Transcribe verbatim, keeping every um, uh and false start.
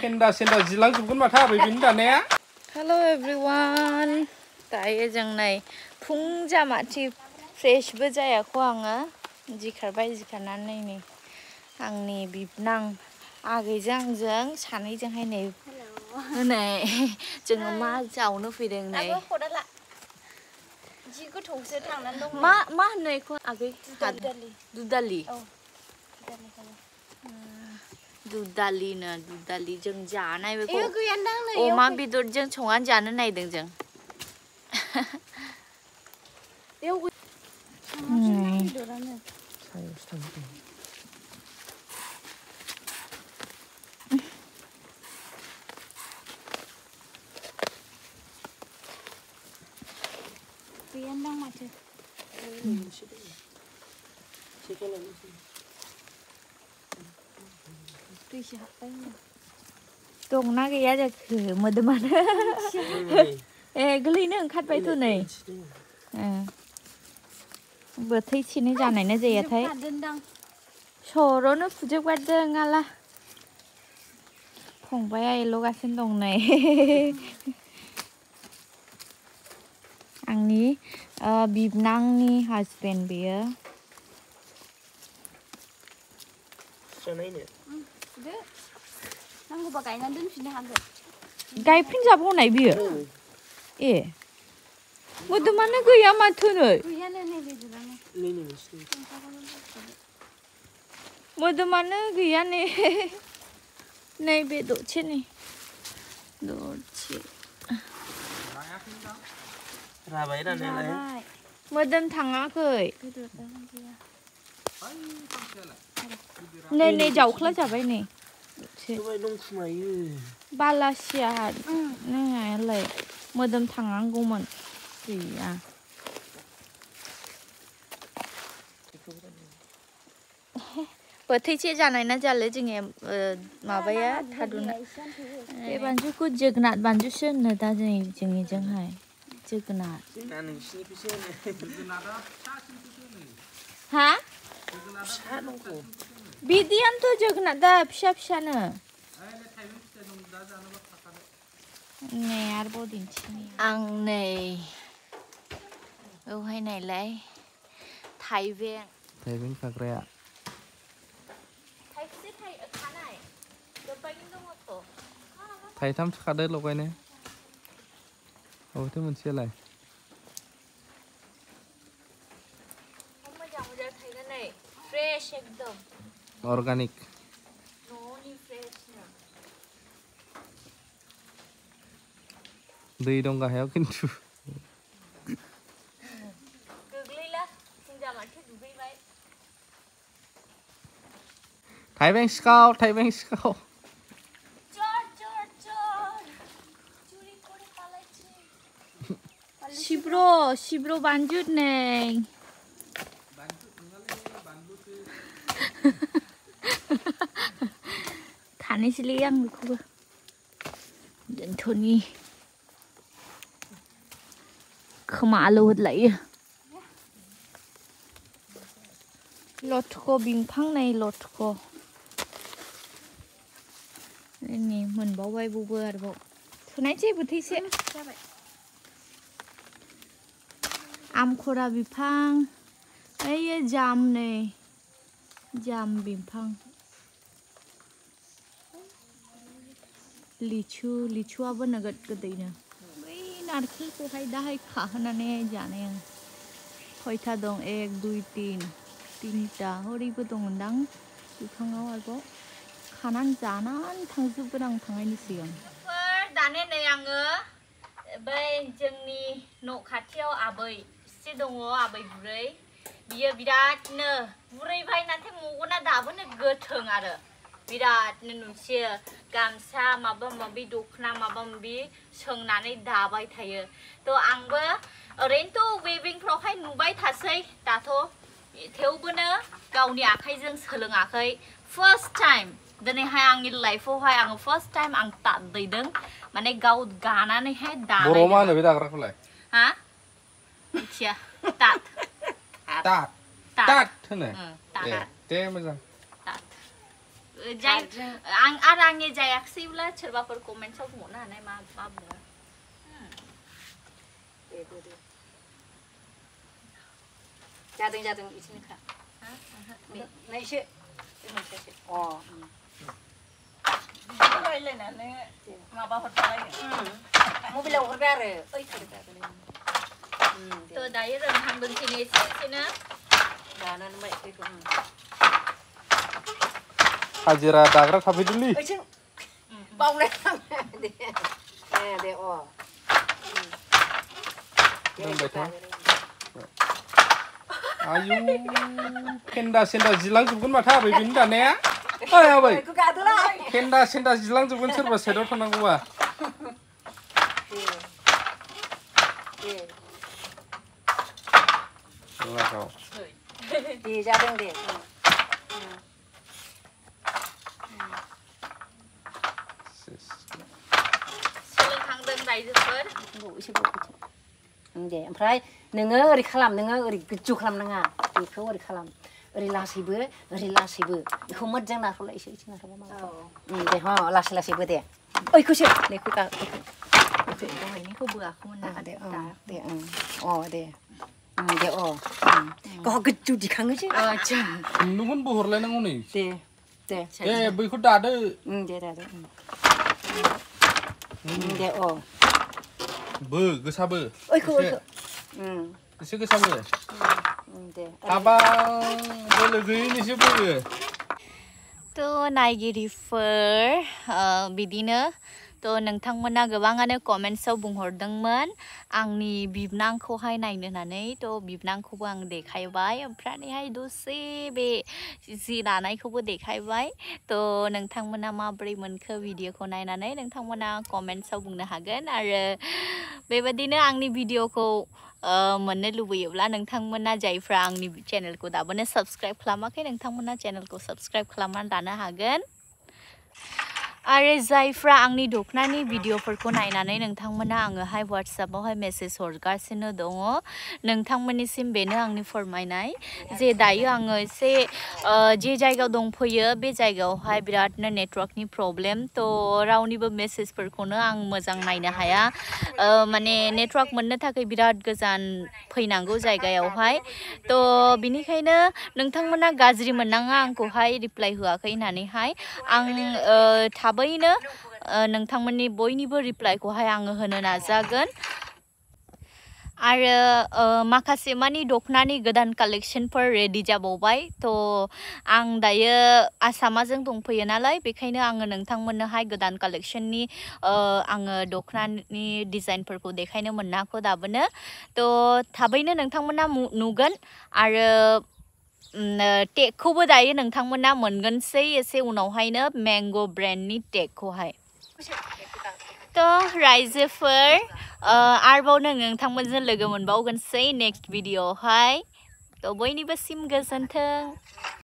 फेन्दा सेन्दा जिलांजोबगोन माथो आबै बिनि दानाया हेलो एवरीवन दायो जों नै फुं जामाथि फ्रेशबो जायाखै आङो जिखारबाय जिखारनानै नै आंनि बिबनां आगैजों आंजों सानैजोंहाय नै नै जोङो मा जावनो फैदों नै जि गोथौसो थांनानै दं मा मा होनो बेखौ आगै दुदालि दुदालि औ दुदालि दुदालि नो दुदालि जों जानाय बेखौ एयो गैयानदां नै अमा बेदरजों संनानै जानो नायदों जों बेयाव गैया बेदरानो गैयानदां माथो दैसो हाबबाय दंना गैया जाखो मोदोमानो ए गोलैनो ओंखारबायथ' नै बोथैसेनो जानायना जायाथाय सर'नो फुजोबगारदों आला फंबाया एल'गासिनो दं नै आंनि बिबनांनि हासबेन्ड बेयो नांगौबा गायनानै दोनफिननो हागोन गायफिनजाबावनाय बियो ए मोदोमानो गैया माथो नै गैयानो नै बेदरानो मोदोमानो गैया नै नैबे दरसे नै दरसे राबाय रानायालाय मोदोम थाङाखै नै नै जावख्ला जाबाय नै बालासिया नोंहालाय मोदोम थांनांगौमोन गैया बोथैसे जानाय ना जाले जोंनि माबाया थादुना बे बानजुखौ जोगोनार बानजुसो होनो दा जोंनि जोंनिजोंहाय जोगोनार हा बिदियानोथ' जोगोनार दा फिसा फिसानो नै आरोबाव दिन्थिनि आं नै औहाय नायलाय थाइबें थाइबें खाग्राया थाइबेसे खानाय जोब्बायनो दङथ' थाइथामसो खादो लगायनो अबेथो मोनसेयालाय मोजां मोजां थाइगोन नै फ्रेश एकदम अर्गानिक न'नि फ्रेशनो दै दं गाहायाव खिन्थु गोग्लैला फुंजामाथि दुगैबाय थाइबें सिखाव थाइबें सिखाव सिब्र' सिब्र' बानजुद नै खानोसैलै आं बेखौबो दोनथ'नि खोमा आलौहोदलायो लथख' बिफां नै लथख' नै मोनबावबाय बबावबो आरोबाव थुनायसै बोथैसे जाबाय आमखरा बिफां ओइयो जाम नै जाम बिफां लिचु लिचुआबो नोगोद गोदैनो बै नारकेलखौहाय दाहाय खाहोनानै जानाय आं खयथा दं एक दुइ तिन तिनथा हरैबो दंदां बिफाङाव आरोबाव खानानै जानानै थांजोबगोन आं थांनायनि सिगां दाने नै आङो बै जोंनि न' खाथियाव आबै एसे दङ आबै बुरै बियो बिरादनो बुरैबाय नाथाय मगना दाबोनो गोथों आरो बिरादनो नुसियो गामसा माबा माबि दखना माबा माबि सोंनानै दाबाय थायो थ' आंबो ओरैनोथ' वेबिंफ्रावहाय नुबाय थासै दाथ' थेवबोनो गावनि आखाइजों सोलोङाखै फार्स्ट टाइम दिनैहाय आंनि लाइफआवहाय आङो फार्स्ट टाइम आं दादैदों माने गाव गानानैहाय दानाय बर'आव मा होनो बे दाग्राखौलाय हा मिथिया तात तात तात होनो ए दे मोजां जाय आं आरो आंनि जायाखैब्ला सोरबाफोर कमेन्टआव बुंहरनो हानाय मा मा बुङो जादों जादों इसिनिखा नै एसे अ रायलायनानै माबा हरबालायो मबाइलाव हरबाय आरो ओइ थ' दायो रोंहांदों दिनै एसे एसेनो दानानै माइ फैगौ हाजिरा दाग्रा थाफैदोंलै ओइथिं बावलाय दे ए दे अ रोंबाय था आयु फेन्दा सेन्दा जिलांजोबगोन माथो आबै बेनि दानाया ओइ आबै फेन्दा सेन्दा जिलांजोबगोन सोरबा साइडआव थानांगौबा लागाव दे जादों दे सोलोंहांदों रायजोफोर एसे दे ओमफ्राय नोङो ओरै खालाम नोङो ओरै गोजौ खालामनाङा बेखौ ओरै खालाम ओरै लासैबो ओरै लासैबो बेखौ मोजां नारख'लाय एसे एसे नारख'बा मा दे ह लासै लासैबो दे ओइखौसो बेखौ गा दहायनिखौ बोआखैमोन ना दे दे अ दे दे अ गाव गोजौ दिखाङोसो आच्छा नुगोन बोहरलायनांगौ नै दे दे ए बैखौ दादो दे दे दे अ बो गोसाबो ओइखौ ओइखौ एसे गोसाबो दे हाबा बोलो गैयैनिसो बोयो थ' नायगिरिफोर बिदिनो थ' नोंथांमोना गोबाङानो कमेन्ट्सआव बुंहरदोंमोन आंनि बिबनांखौहाय नायनो होननानै थ' बिबनांखौबो आं देखायबाय ओमफ्रायहाय दसे बे जि दानायखौबो देखायबाय थ' नोंथांमोना माबोरै मोनखो भिडिअखौ नायनानै नोंथांमोना कमेन्ट्सआव बुंनो हागोन आरो बेबादिनो आंनि भिडिअखौ मोननो लुबैयोब्ला नोंथांमोना जायफ्रा आंनि चेनेलखौ दाबोनो साबस्क्राइब खालामाखै नोंथांमोना चेनेलखौ साबस्क्राइब खालामनानै लानो हागोन आरो जायफ्रा आंनि दखनानि भिडिअफोरखौ नायनानै नोंथांमोना आङोहाय वाट्सएपआवहाय मेसेज हरगासिनो दङ नोंथांमोननिसिम बेनो आंनि फोरमायनाय जे दायो आङो एसे जे जायगायाव दंफैयो बे जायगायावहाय बिरादनो नेटवर्कनि प्रब्लेम थ' रावनिबो मेसेजफोरखौनो आं मोजां नायनो हाया माने नेटवर्क मोननो थाखाय बिराद गोजान फैनांगौ जायगायावहाय थ' बिनिखायनो नोंथांमोना गाज्रि मोननाङा आंखौहाय रिप्लाइ होआखै होननानैहाय आं थाबैनो नोंथांमोननि बयनिबो रिप्लाइखौहाय आङो होनो नाजागोन आरो माखासे मानि दखनानि गोदान कालेक्शनफोर रेडि जाबावबाय थ' आं दायो आसामाजों दंफैयो नालाय बेखायनो आङो नोंथांमोननोहाय गोदान कालेक्शननि आङो दखनानि डिजाइनफोरखौ देखायनो मोनाखै दाबोनो थ' थाबैनो नोंथांमोना नुगोन आरो टेगखौबो दायो नोंथांमोना मोनगोनसै एसे उनावहायनो मैंगो ब्रेन्डनि टेगखौहाय थ' रायजोफोर आरोबाव नोंथांमोनजों लोगो मोनबावगोनसै नेक्स्ट भिडिअआवहाय थ' बयनिबोसिम गोजोन्थों